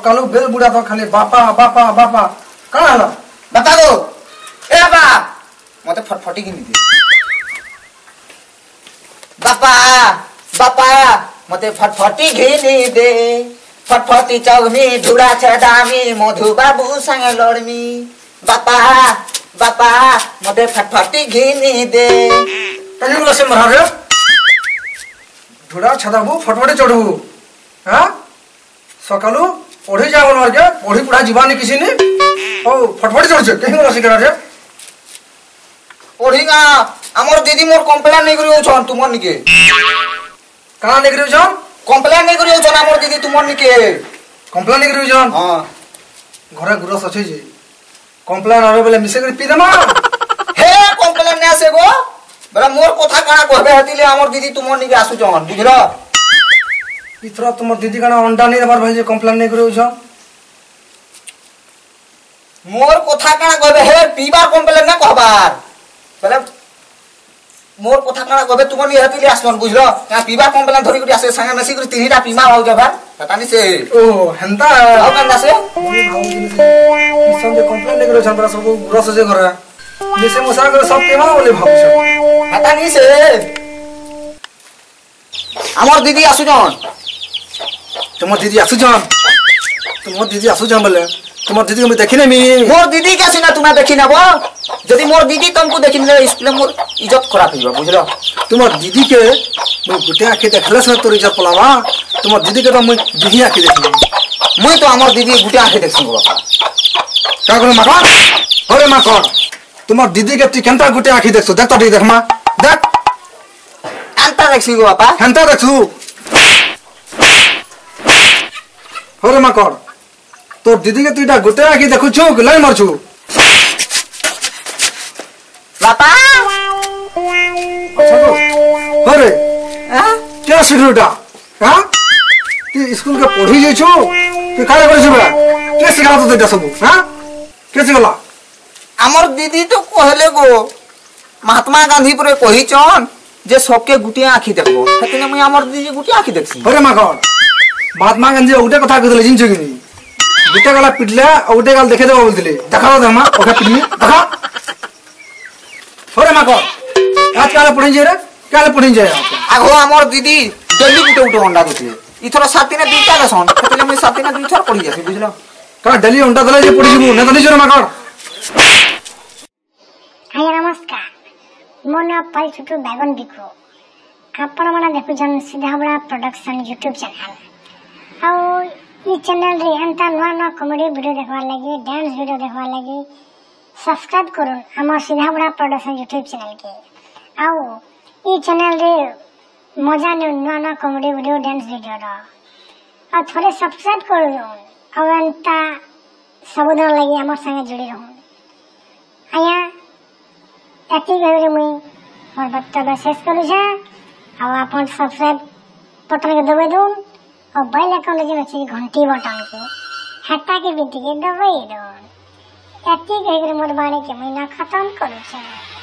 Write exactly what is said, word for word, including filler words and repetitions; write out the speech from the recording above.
सकालू bell बुढ़ा तो खाली बापा बापा बापा कौन हला बता दो ए बाबा मते फटफटी की दे बापा बापा मते फटफटी घिनी दे फटफटी चौमी धुड़ा छदामी मधु बाबू संग लड़मी बापा बापा मते फटफटी घिनी दे तने बोला से मरा रे धुड़ा छदाबू फटफटी चढ़बू हां सकालू पढ़ी जाओ न के पढ़ी पढ़ा जीवानी किसी ने ओ फटफटी चढ़छ कहीं बोला से करा रे पढ़ी ना हमर दीदी मोर कंप्लेन नहीं करियो छन तुमन निके कहां नहीं करियो छन कंप्लेन नहीं करियो छन हमर दीदी तुमन निके कंप्लेन नहीं करियो छन हां घरे गुरस अछि जे कंप्लेन आवे बेले मिसे कर पी देमा हे कंप्लेन ने से गो बरा मोर कथा काना कहबे हतिले हमर दीदी तुमन निके आसु छन बुझलो इथरा तुमर दीदी काना अंडा नहीं देबार भाई जे कंप्लेन नहीं करियो छन मोर कथा काना कहबे हे पीबार कंप्लेन ना कहबार बेले मोर कथा काना कहबे तुमन नि हतिले आसवन बुझलो का पीबार कंप्लेन धरि करी आसे संगे मेसी करी तीनटा पीमा आउ जबार पता नि से ओ हंता आउ काना से मोनी भाऊ जी से सब जे कंप्लेन नहीं करियो छन बरा सब गुरस जे करे निसे मसा करे सब पीमा बोले भाऊ छ पता नि से हमर दीदी आसु जन तुम दीदी आसु जान तुम दीदी आसु जान बोले तुम दीदी को देखि नहीं मी मोर दीदी के सिना तुना देखि ना बो जदी मोर दीदी तुमको देखि ले स्कूल मोर इज्जत खराब होइबा बुझलो तुम दीदी के मैं गुटे आंखें देखले से तोर इज्जत पलावा तुम दीदी के तो मैं दिही आंखें देखि मैं तो हमर दीदी गुटे आंखें देखि गो बापा का करे माकड़ अरे माकड़ तुम दीदी के ती केनता गुटे आंखें देखसो देख तो देख मा देख अंता देखि गो बापा हंता देखसु अरे माकड़ तो दीदी के तुईटा गुटे आखी देखु छु कि लाई मरछु बापा अच्छा तो अरे हां क्या सिगरेटा हां तू स्कूल के पढ़ी जे छु तू काले करे छु के सिखला तो देता सब हां के सिखला हमर दीदी तो कहले गो महात्मा गांधी पुरे कहि छन जे सबके गुटे आखी देखबो तने मैं हमर दीदी गुटे आखी देखसी अरे माकड़ महात्मा गांधी उठे कथा कहले जिन छु कि गुटे गला पिटले उठे गाल देखे देबो बोलतिले देखा दे हम ओके पिटनी देखा अरे माकड़ आज काले पढ़ी जे रे काले पढ़ी जे आगो हमर दीदी डेली गुटे गुटे अंडा देथिले इथरो सात दिन दुईटा देसन तने मैं सात दिन दुई थर पढ़ी जासी बुझलो का डेली अंडा दले जे पढ़ी जिबु न दली जे माकड़ हाय नमस्कार मो ना पाल छुटू बैगन बिको आपण माने देखु जन सीधा बड़ा प्रोडक्शन यूट्यूब चैनल आ ई चैनल रे एंता नवा नवा कॉमेडी वीडियो देखवा लागी डांस वीडियो देखवा लागी सब्सक्राइब करूँ हमर सीधा बड़ा प्रोडक्शन यूट्यूब चैनल के आओ ई चैनल रे मजा ने नवा नवा कॉमेडी वीडियो डांस वीडियो रो आ थोड़े सब्सक्राइब कर दो आ एंता सबुदन लागी हमर संगे जुड़ी रहूं आया एती गरे मुई मोर बत्ता शेष करू छे आ अपन सब्सक्राइब बटन के दबाई दूं और बेल आइकन जे अछि घंटी बटन के हटा के बिटी के दबाई दो एती गरे मोर बाणी के महीना खत्म करू छे।